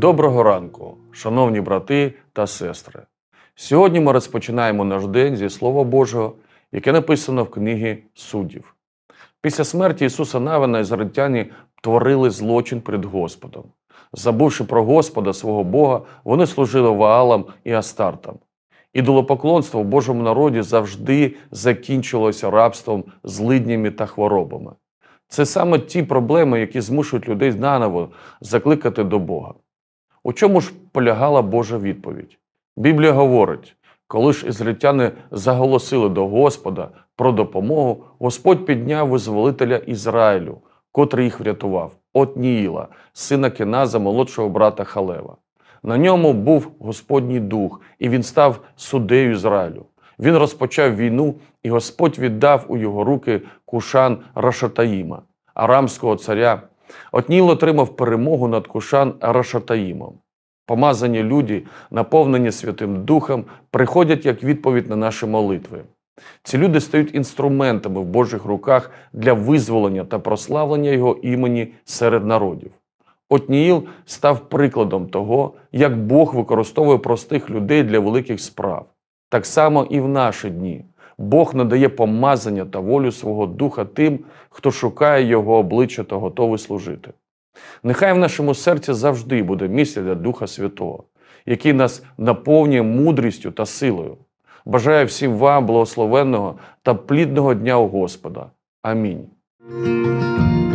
Доброго ранку, шановні брати та сестри. Сьогодні ми розпочинаємо наш день зі Слова Божого, яке написано в книгі Суддів. Після смерті Ісуса Навина ізраїльтяни творили злочин перед Господом. Забувши про Господа, свого Бога, вони служили Ваалам і Астартам. Ідолопоклонство в Божому народі завжди закінчилося рабством, злиднями та хворобами. Це саме ті проблеми, які змушують людей наново закликати до Бога. У чому ж полягала Божа відповідь? Біблія говорить, коли ж ізраїльтяни заголосили до Господа про допомогу, Господь підняв визволителя Ізраїлю, котрий їх врятував, Отніїла, сина Кеназа, молодшого брата Халева. На ньому був Господній дух, і він став суддею Ізраїлю. Він розпочав війну, і Господь віддав у його руки Кушан-Рашатаїма, арамського царя. Отніїл отримав перемогу над Кушан-Рашатаїмом. Помазані люди, наповнені Святим Духом, приходять як відповідь на наші молитви. Ці люди стають інструментами в Божих руках для визволення та прославлення Його імені серед народів. Отніїл став прикладом того, як Бог використовує простих людей для великих справ. Так само і в наші дні. Бог надає помазання та волю свого Духа тим, хто шукає Його обличчя та готовий служити. Нехай в нашому серці завжди буде місце для Духа Святого, який нас наповнює мудрістю та силою. Бажаю всім вам благословенного та плідного дня у Господа. Амінь.